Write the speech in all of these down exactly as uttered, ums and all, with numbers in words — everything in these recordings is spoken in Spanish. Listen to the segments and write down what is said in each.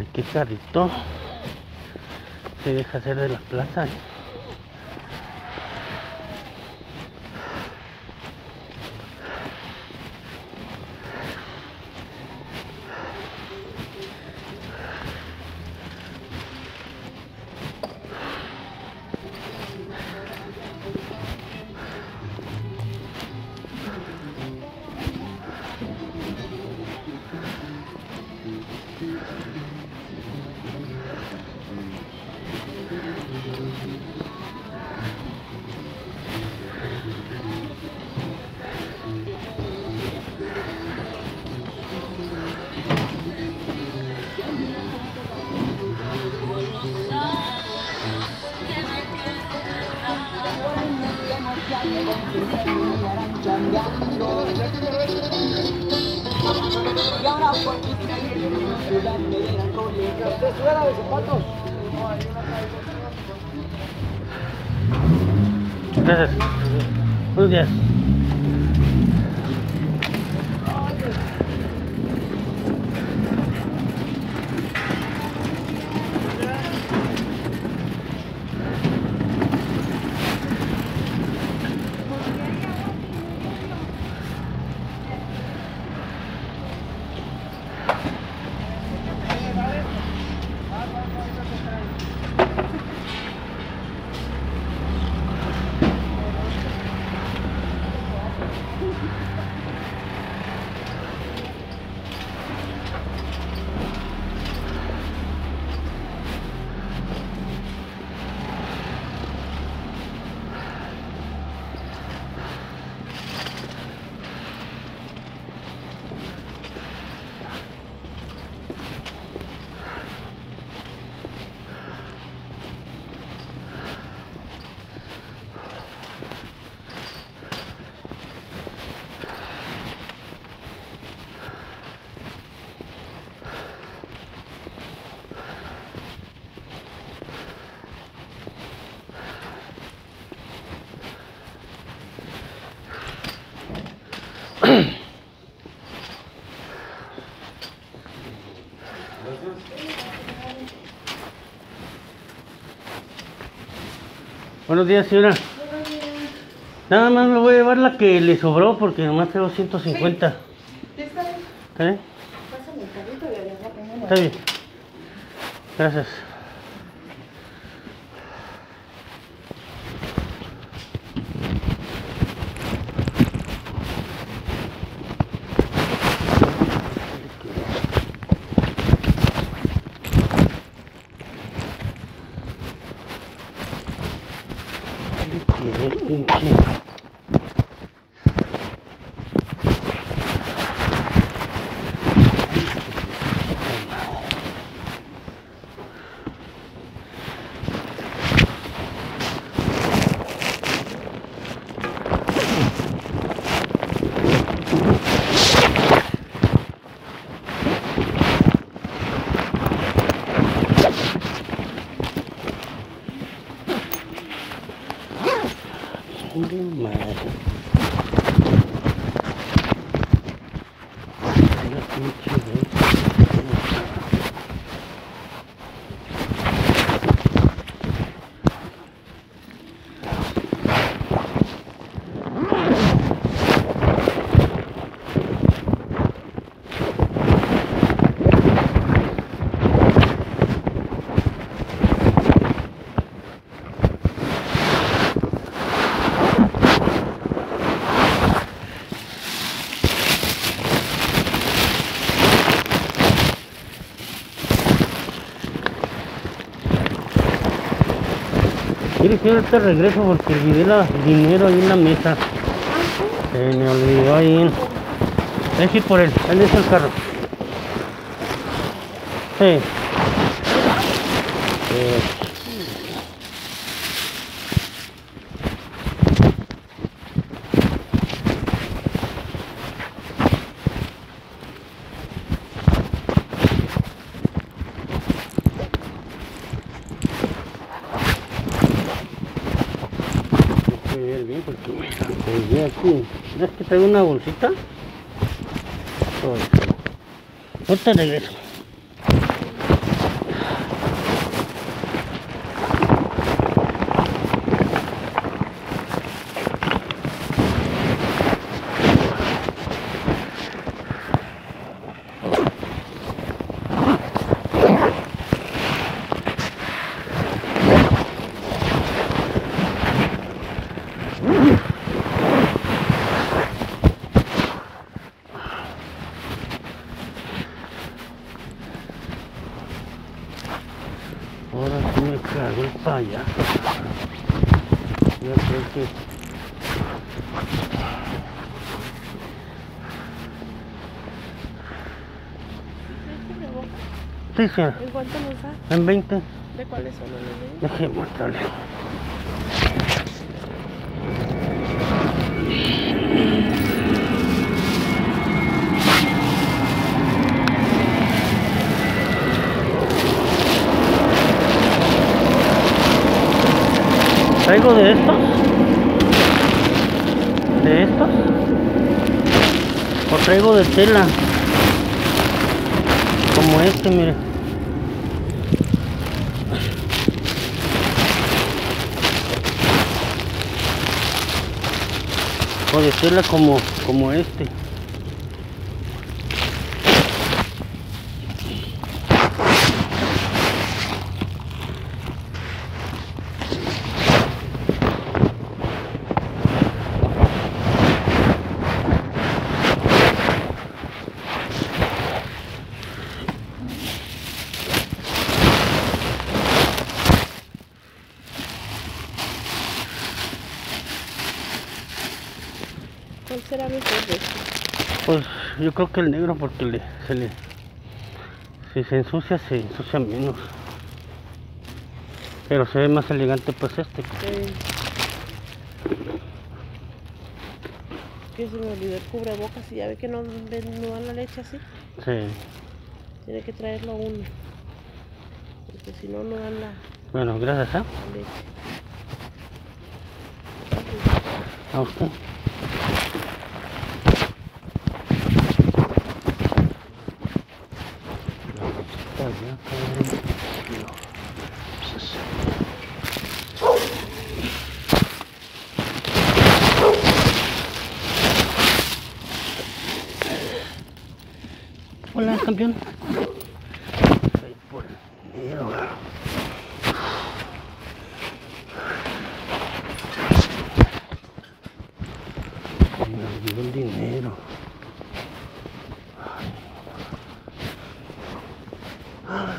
Ay, qué carrito se deja hacer de la plaza. Gracias. Buenos días. Buenos días, señora. Buenos días. Nada más me voy a llevar la que le sobró porque nomás tengo ciento cincuenta. Sí, está bien. ¿Está bien? Pásame el carrito y allá tengo. Está bien. Gracias. Mire, que ahorita regreso porque olvidé el dinero ahí en la mesa. Se me olvidó ahí. Es ir por él, él es el carro. Sí. Eh. Bien porque me aquí. ¿Ves que traigo una bolsita? Ahorita regreso. Ahora sí me cago el payaso. Yo creo que... Sí, sí. ¿En cuánto nos da? En veinte. ¿De cuáles son los de? Déjeme mostrarle. ¿Traigo de estos? ¿De estos? ¿O traigo de tela? Como este, mire. O de tela como, como este. ¿Cuál será mejor de este? Pues yo creo que el negro, porque le, se le, si se ensucia, se ensucia menos. Pero se ve más elegante pues este. Sí. Que se me olvidó el cubrebocas y ya ve que no, ven- no dan la leche así. Sí. Tiene que traerlo uno. Porque si no, no dan la Bueno, gracias, ¿eh? leche. A usted. Hola, campeón. Ahí por el dinero. Me olvidó el dinero. Ay. Ay.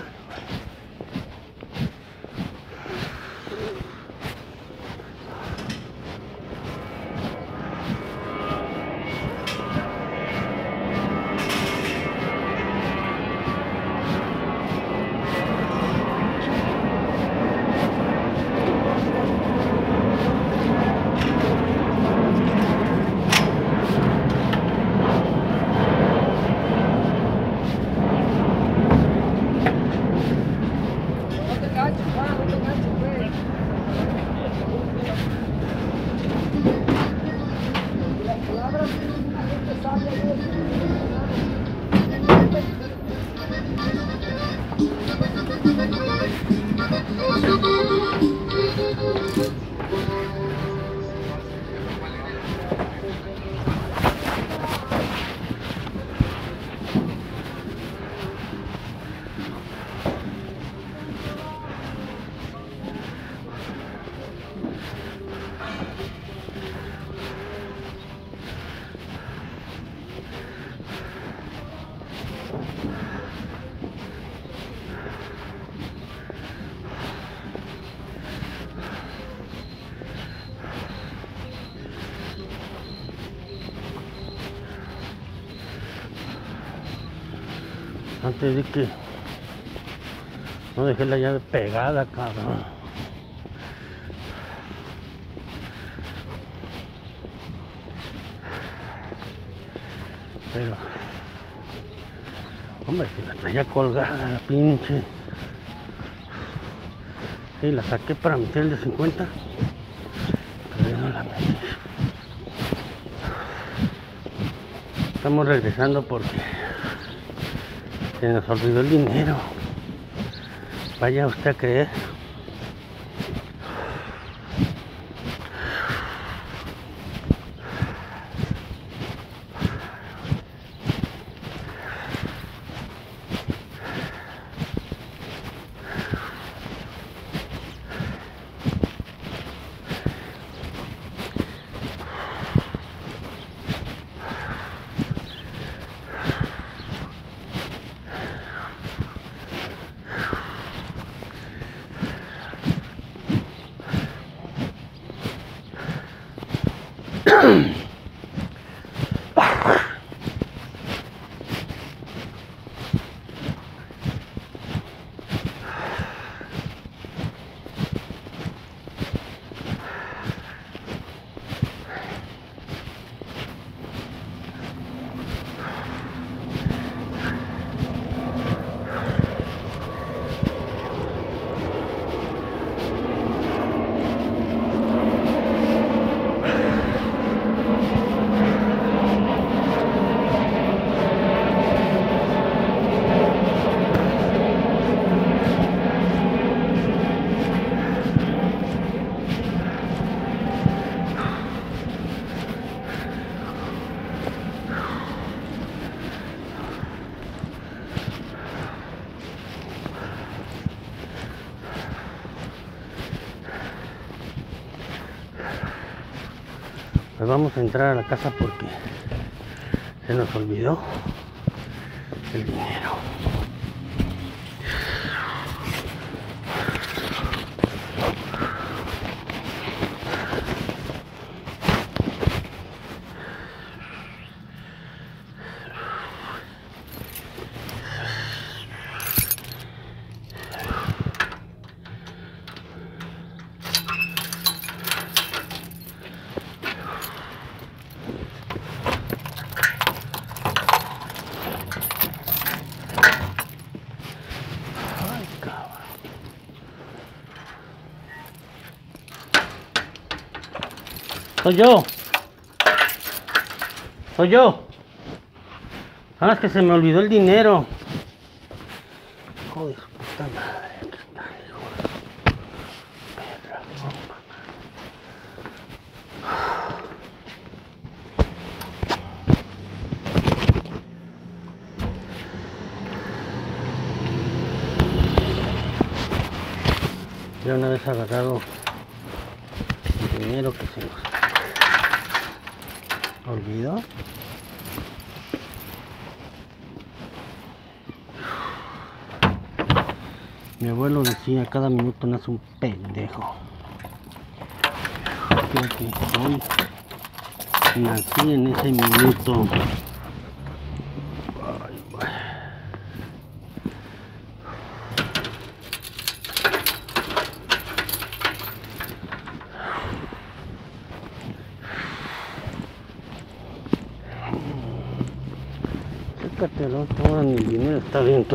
Antes de que no dejé la llave pegada, cabrón. Pero, hombre, si la traía colgada, la pinche. Sí, la saqué para meter el de cincuenta, pero ya no la metí. Estamos regresando porque se nos olvidó el dinero. Vaya usted a creer. Pues vamos a entrar a la casa porque se nos olvidó el dinero. Soy yo. Soy yo. Ah, es que se me olvidó el dinero. Joder, puta madre. Aquí está, hijo de perra, bomba. Ya una vez agarrado el dinero que se nos olvidó. Mi abuelo decía, cada minuto nace un pendejo. Creo que hoy nací en ese minuto. Ay, ay. Sécate el otro, ahora ni el dinero está dentro.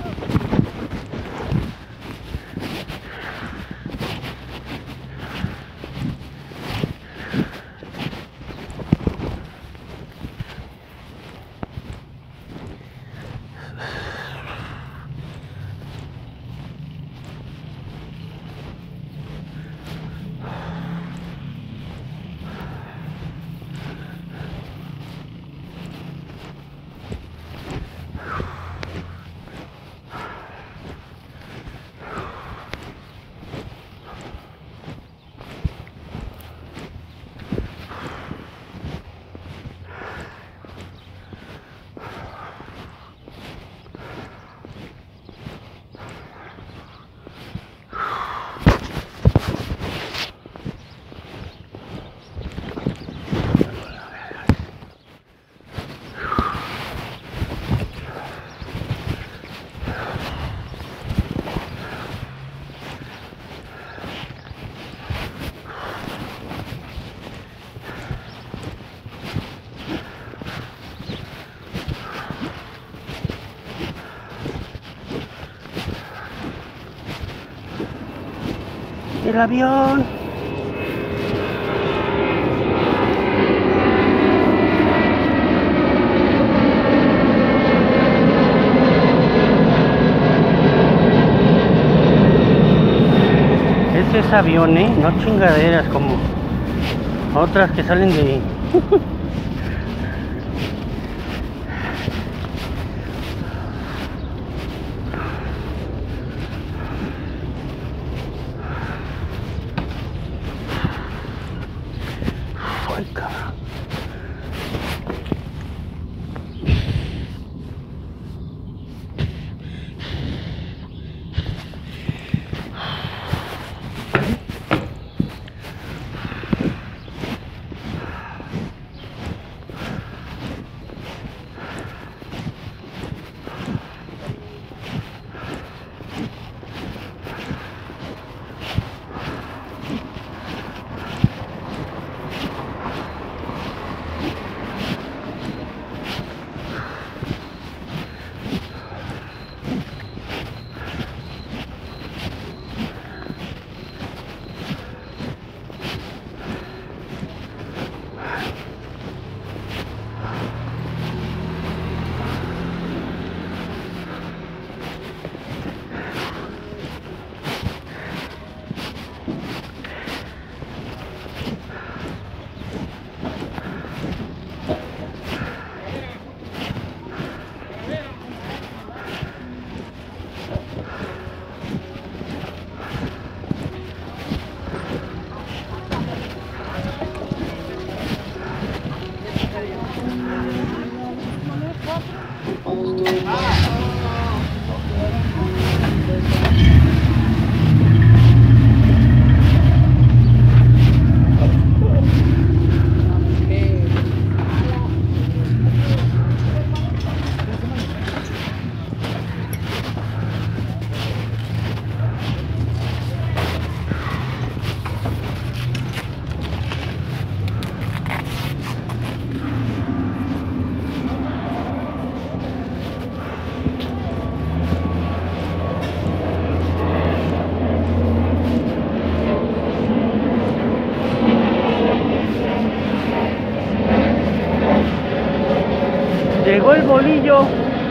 El avión. Ese es avión, ¿eh? No chingaderas como otras que salen de... Ay, cabrón. Llegó el bolillo.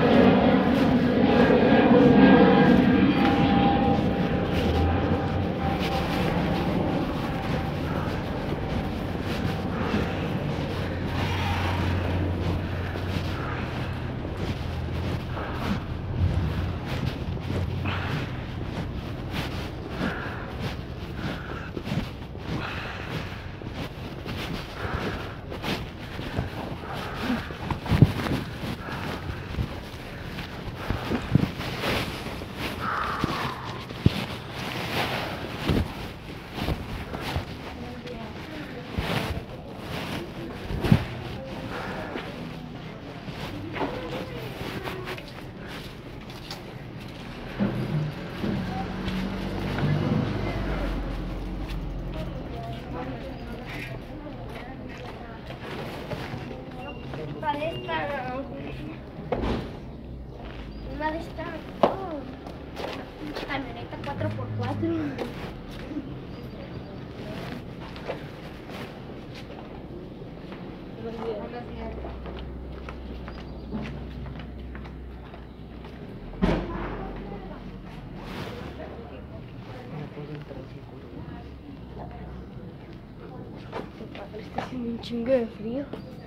Una de estas, una de estas, oh, camioneta cuatro por cuatro. Está haciendo un chingo de frío.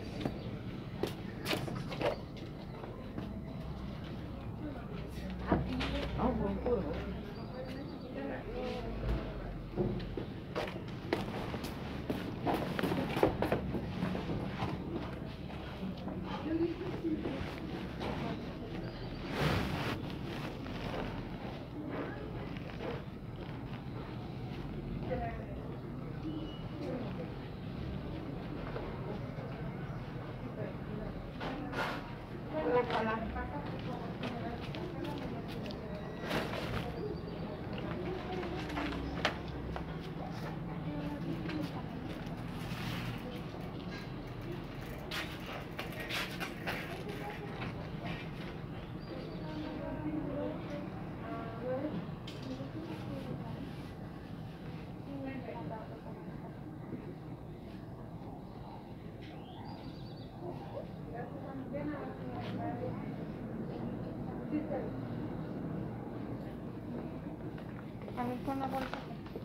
A ver, con la bolsa.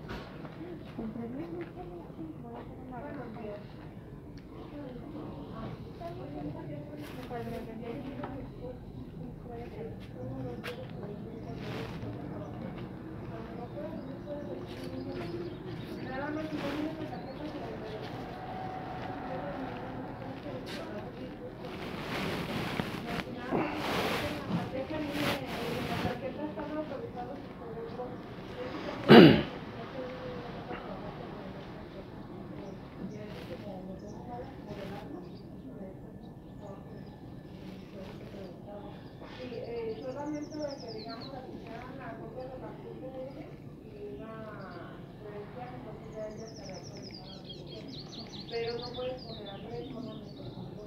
Pero no puedes poner a tres económicos.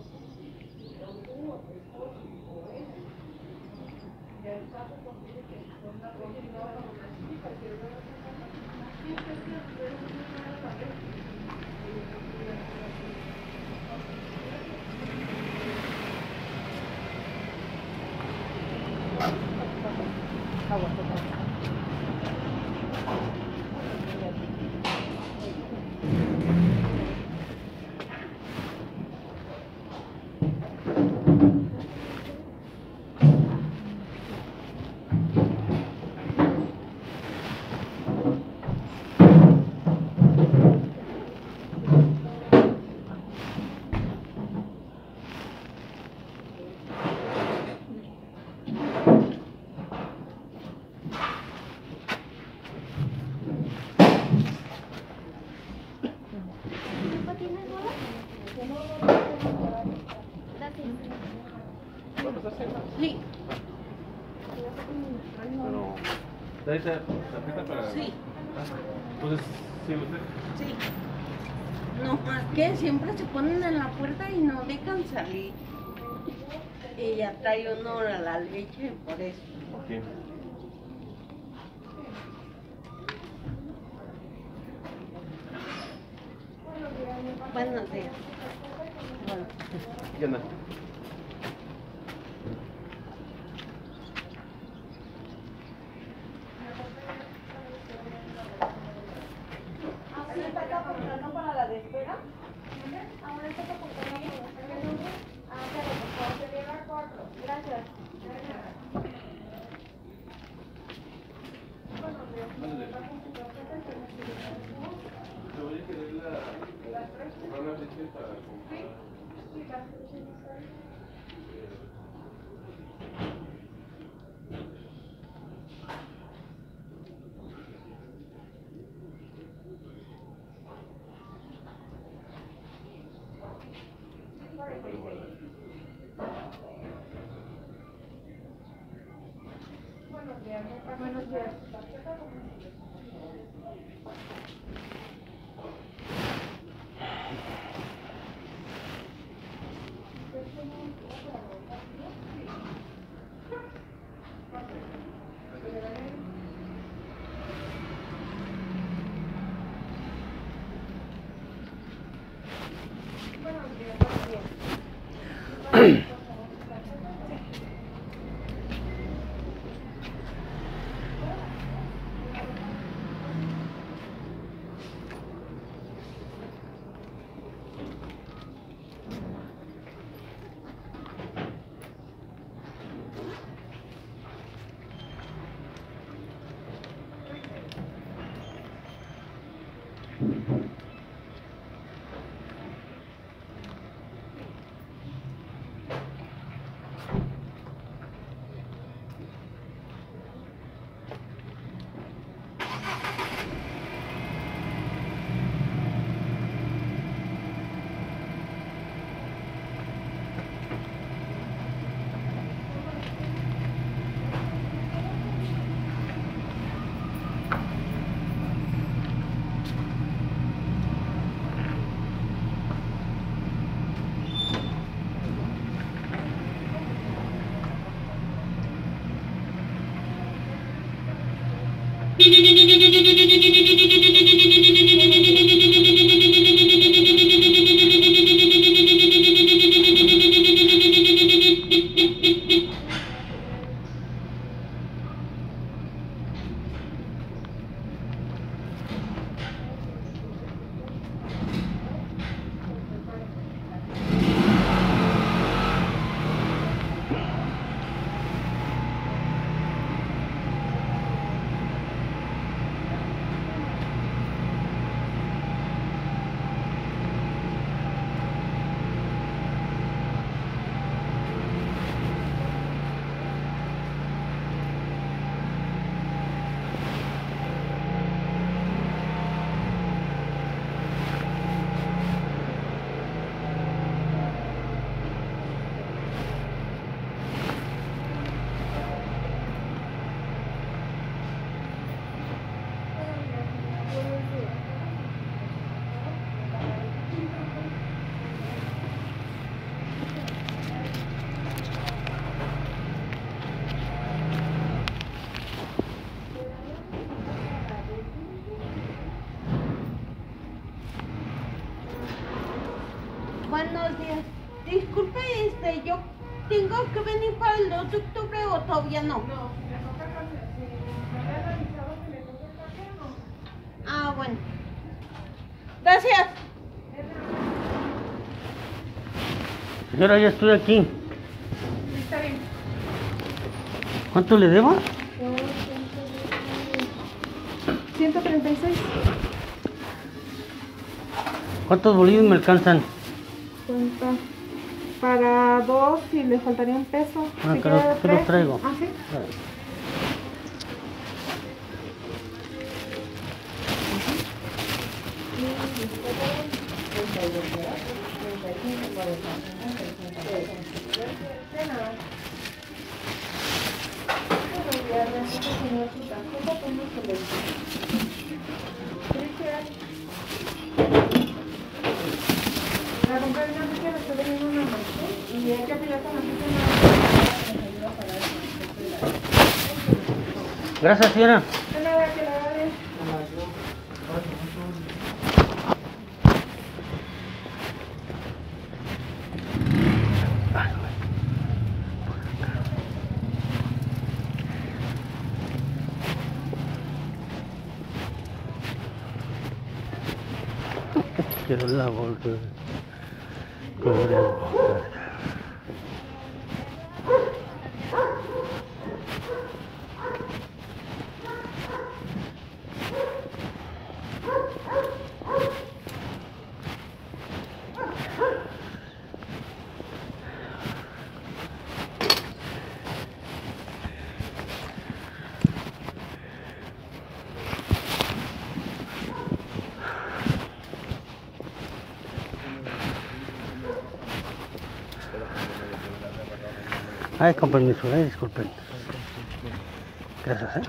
Ya está posible que son las continuadas con una chica, pero no ¿Va a pasar siempre? Sí, Pero, ¿trae esta tarjeta para...? sí, Ah, entonces, ¿sí usted? sí. No más que siempre se ponen en la puerta y no dejan salir. Y ya trae uno a la leche por eso. Ok. Buenos días. Bueno. ¿Qué onda? ¿Para la de espera? Gracias. Te voy a querer la... comprar una leche para comprar... Buenos días. Buenos días. Disculpe, este, yo tengo que venir para el dos de octubre o todavía no. No, si le toca café, si no le han avisado que le toca café, no. Ah, bueno. Gracias. Señora, ya estoy aquí. Está bien. ¿Cuánto le debo? ciento treinta y seis. ¿Cuántos bolillos me alcanzan? Cuenta. Para dos y le faltaría un peso. Ah, Si que lo- quiere que lo tres. traigo. Ah, sí. La compré en una pica, le estoy vendiendo una más. Y hay que pelear con la pica. Gracias, señora. No le voy a que la agarre. Quiero la bolsa. Pobre bolsa. Ay, con permiso, eh, disculpen. Gracias, eh.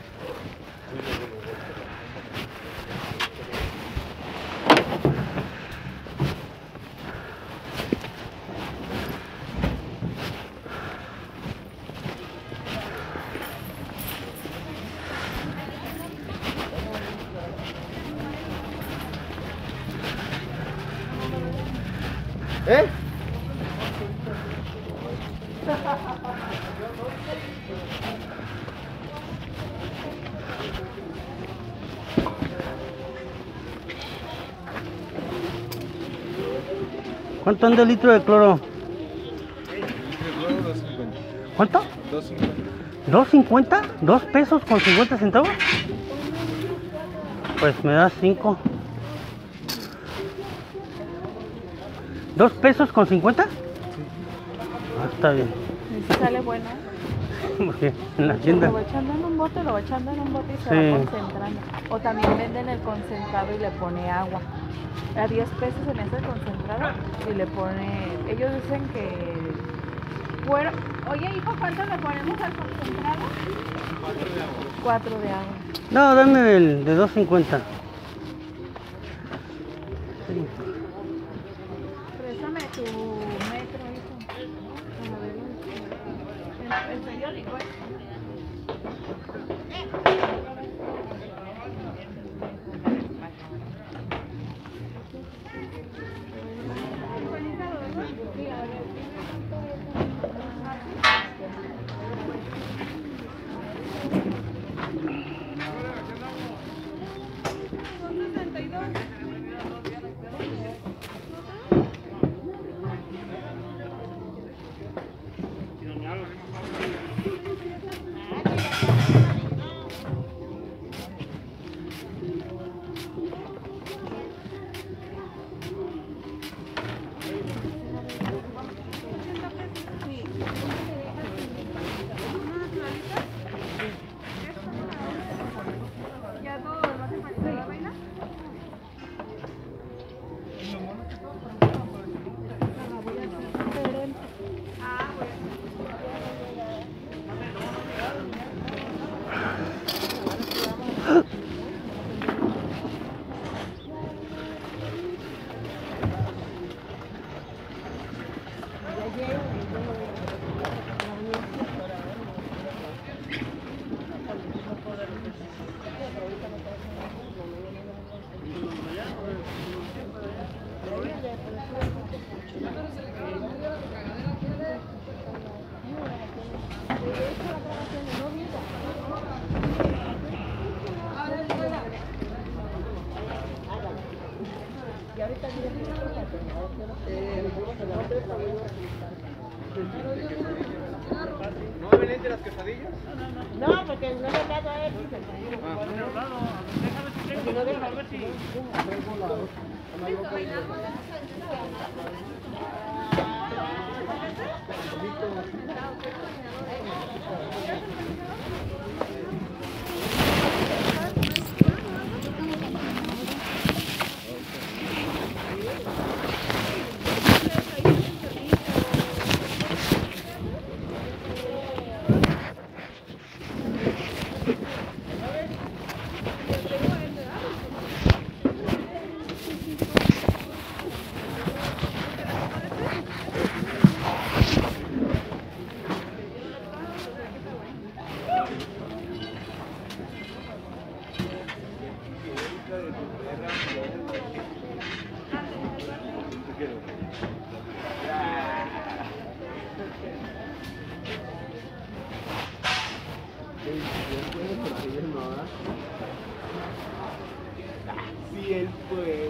¿Eh? ¿Cuánto anda el litro de cloro? ¿Cuánto? ¿dos cincuenta? ¿dos pesos con cincuenta centavos? Pues me das cinco. ¿dos pesos con cincuenta? Ah, está bien. Y si sale bueno. Porque en la tienda. Lo va echando en un bote, lo va echando en un bote y se Sí. va concentrando. O también venden el concentrado y le pone agua. A diez pesos se me hace el concentrado y le pone... Ellos dicen que... Bueno, oye hijo, ¿cuánto le ponemos al concentrado? Cuatro de agua. Cuatro de agua. No, dame el de dos cincuenta. Sí. Préstame tu metro, hijo. A ver, el, el periódico, ¿eh? ¿No va a venir de las quesadillas? No, porque no le he dado a él. Él puede porque yo no, ¿ah? Sí, él puede.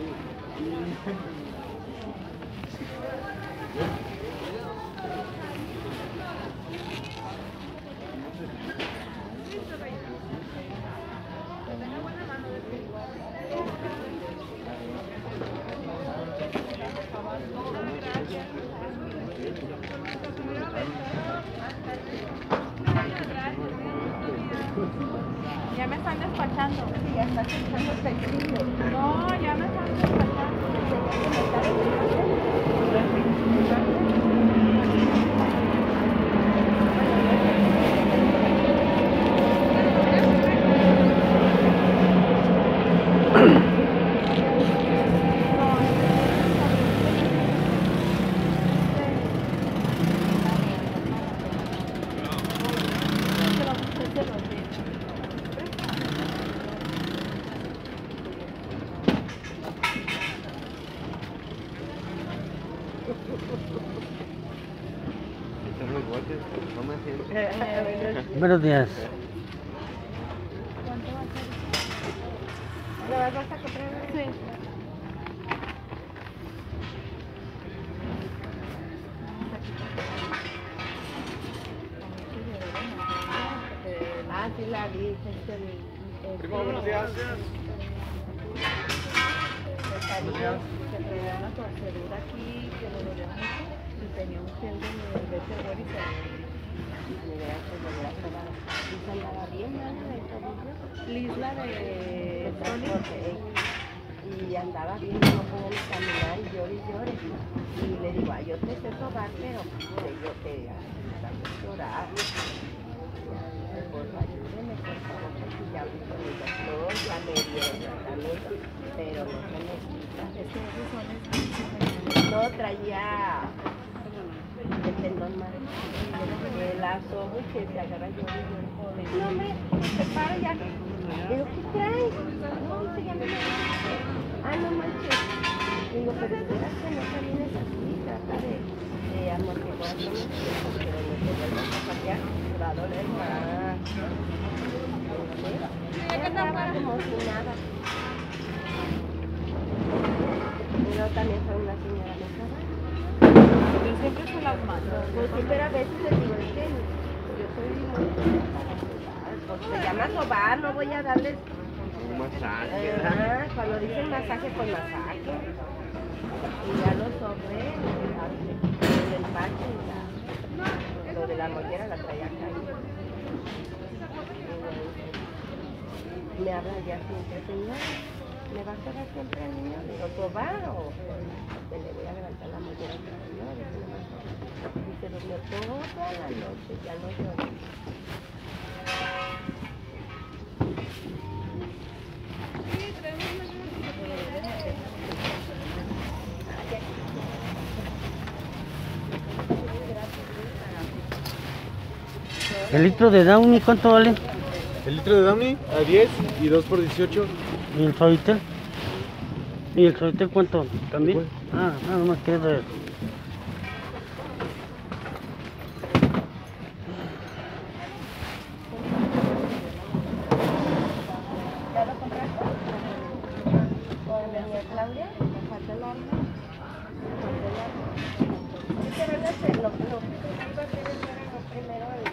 Ya me están despachando. Sí, ya está echando tequila. No, ya me están despachando. Están los botes, no me siento. Buenos días. ¿Cuánto va a ser? ¿Lo vas a comprar? Sí. Ah, sí la vi. Es el, el, Primo, buenos días. Se traía una torcedura aquí que le dolía mucho y tenía un gel de Betterware y se me hubiera hecho volver a probar. Y se andaba bien, ¿no? De tobillo. Lisla de Tony. Y andaba bien, no podía ni caminar, y llore y llore. Y le digo, ay, yo te sé sobar, pero que yo te hago llorar. Pues ayúdeme, por favor, porque ya hablé con el doctor, ya me dieron tratamiento, pero no se me quita. Es que esos son estos. No, traía el tendón madre. El asobo que se agarra llore y llore. No me, se para ya. Digo, ¿qué traes? No, dice, ya me lo ah, no manches. Digo, pero esperas que no te vienes así, trata de, de amortiguar con el tiempo, pero no te vuelvas a cambiar, te va a doler más. Ya andaba como si nada. Pero también fue una señora de trabajo. Yo siempre se las mando. Pues sí, pero a veces les digo, es que yo soy muy para sobar. Pues se llama sobar, no voy a darles. Un masaje. Ah, cuando dicen masaje, pues masaje. Y ya lo sobre, el empaque y la, lo de la mollera la traía acá. Y me habla ya siempre, señor, ¿me va a quedar siempre el niño? Le digo, ¿sobar o te le voy a levantar la mollera al señor? Y se durmió toda la noche, ya no lloró. ¿El litro de Downy cuánto vale? El litro de Downy a diez y dos por dieciocho. ¿Y el Suavitel? ¿Y el Suavitel cuánto? ¿También? Igual. Ah, nada más que eso. ¿Ya lo compraste? ¿Con doña Claudia? ¿Me falta el horno? ¿Me falta el horno? Sí, que van a hacer lo, lo que iba a hacer es ver lo primero el,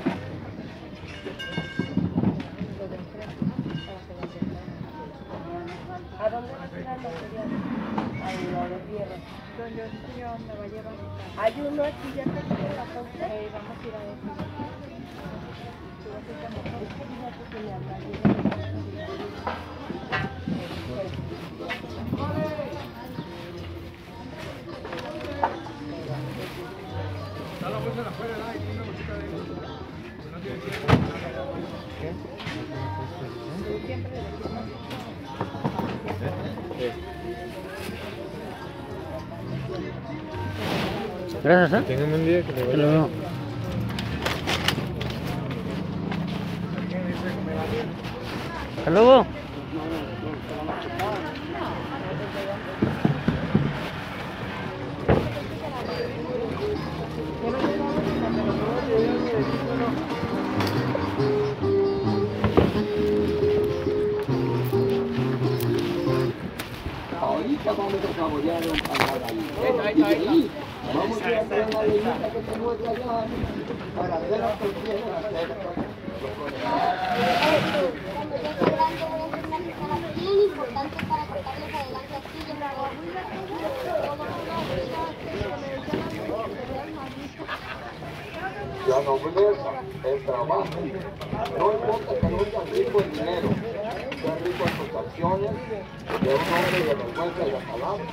lo de enfrente, para que lo tengan. ¿A dónde vas a ir al material? Al lo de fierro. Don Yo me va a llevar. Hay uno aquí ya que se la ponte. Eh, vamos a ir a ese. Es que fíjate que me habla bien. Gracias, ¿eh? Tengan un día que le Te vaya lo veo. Hasta luego. saborearon para ahí. Y de ahí, vamos a ir a traer la leyenda que tenemos de allá para hacer las tortillas de la cerca. Cuando yo sea grande voy a hacer una pizarra bien importante para contarles adelante aquí. Yo me hago muy La nobleza, el trabajo, no importa que no sean ricos en dinero, sean ricos en sus acciones, de un hombre de vergüenza y la palabra.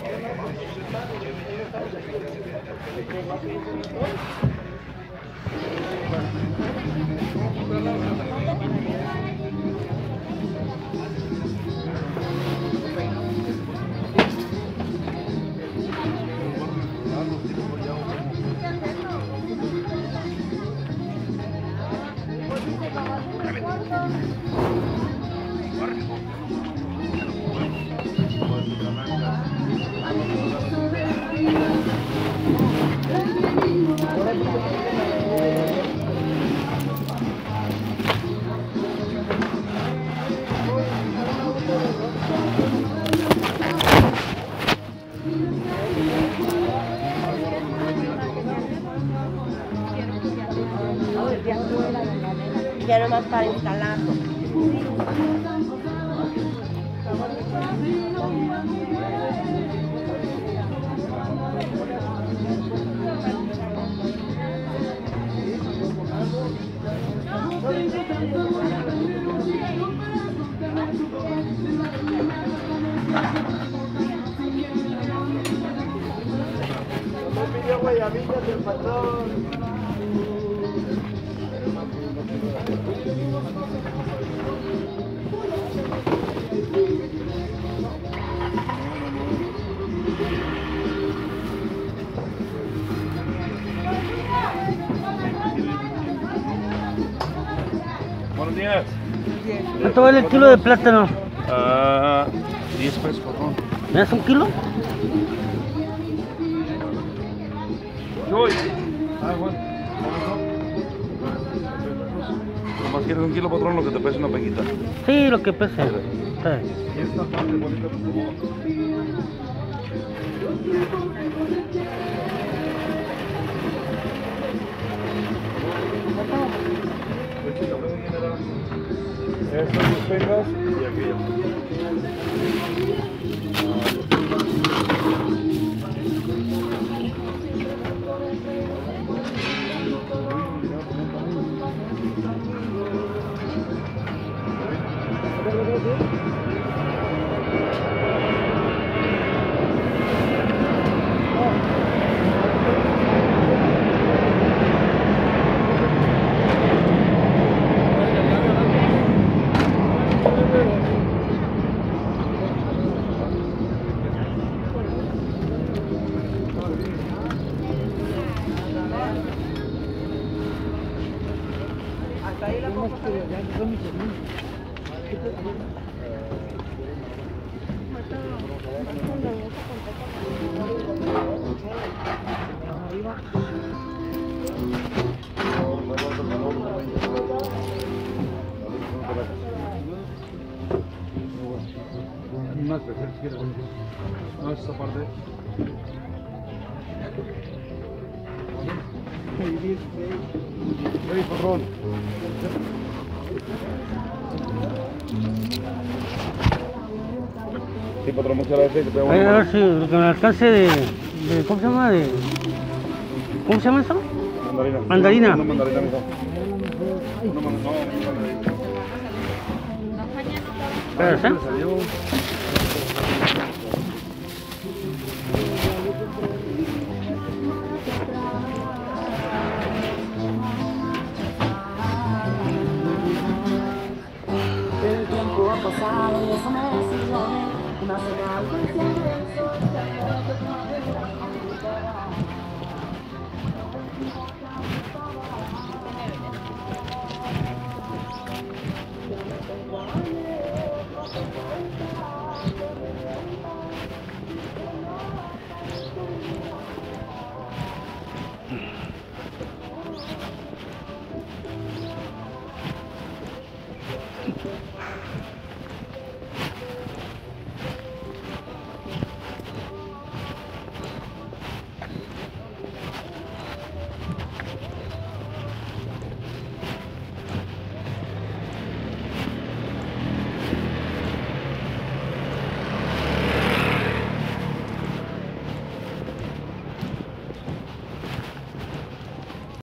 Ya nomás para instalarlo. Me pidió guayabitas del patrón. Buenos días. ¿Cuánto vale el kilo de plátano? Ah, diez pesos, patrón. ¿Me das un kilo? Voy. Ah, bueno. Nomás quieres un kilo, patrón, lo que te pese una peguita. Sí, lo que pese. Sí. Y esta parte bonita, por favor. Estas dos pegas y aquella. Más veces, si quieres. No, esa parte. Hey, patrón. Sí, patrón, muchas gracias. Que te Voy a ver si con el alcance de, de. ¿Cómo se llama? De, ¿Cómo se llama eso? Mandarina. Mandarina. Una mandarina, mijo. Una man- no, una mandarina. Espérate, ¿eh? Salió. El tiempo ha pasado y eso me sigue, una señal del silencio,